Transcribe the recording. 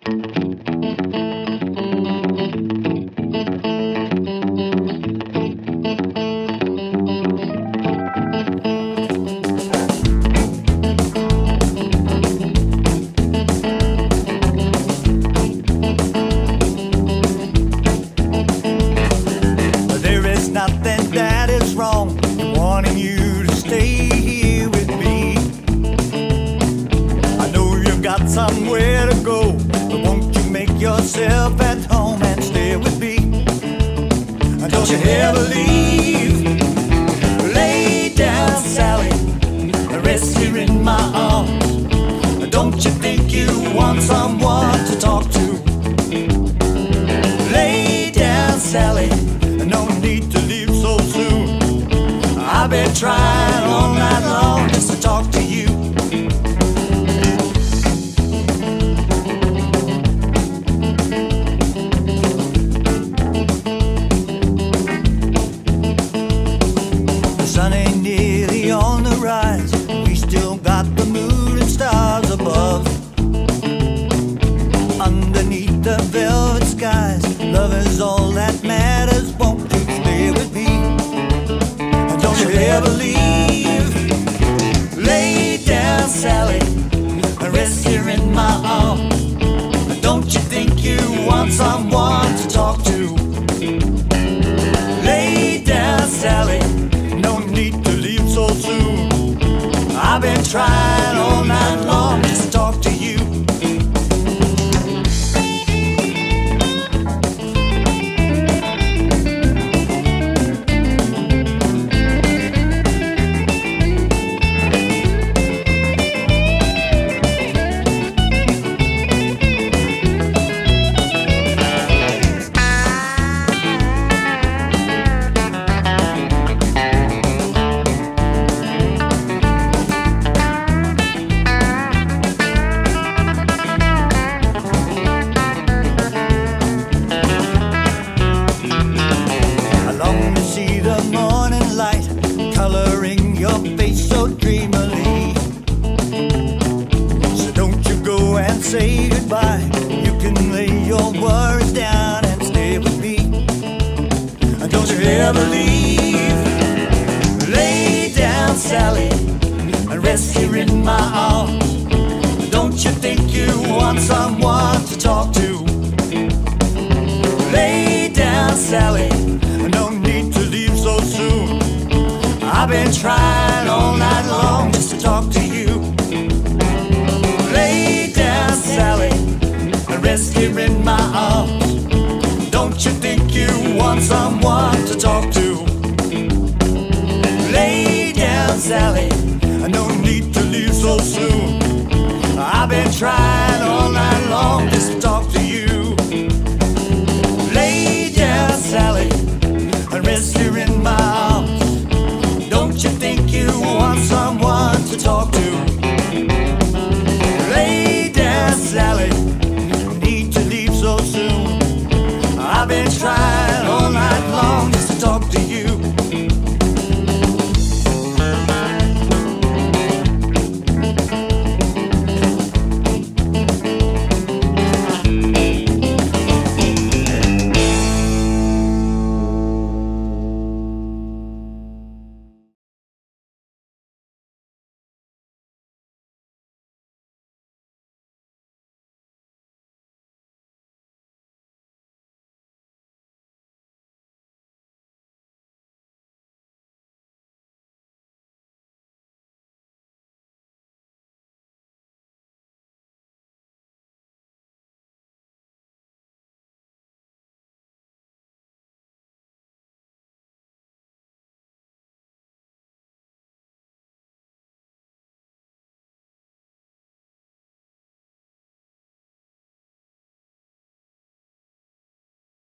Nothing that is wrong in wanting you to stay here with me. I know you've got somewhere to go, but won't you make yourself at home and stay with me? And don't you ever leave. Lay down, Sally, rest here in my arms. Don't you think you want someone to talk to? Lay down, Sally, no need to leave so soon. I've been trying all night long just to talk to you. The sun ain't nearly on the rise, we still got the moon and stars above. Underneath the velvet skies, love is all that matters. Won't you stay with me? And don't you ever leave. Lay down, Sally, and rest here in my arms. Don't you think you want someone to talk to? Lay down, Sally, no need to leave so soon. I've been trying all night long just to talk to you. Coloring your face so dreamily. So don't you go and say goodbye. You can lay your worries down and stay with me. And don't you ever leave. Lay down, Sally, and rest here in my arms. Don't you think you want someone to talk to? Lay down, Sally, no need to leave so soon. I've been trying all night long just to talk to you. Lay down, Sally, and rest here in my arms. Don't you think you want someone to talk to? Lay down, Sally,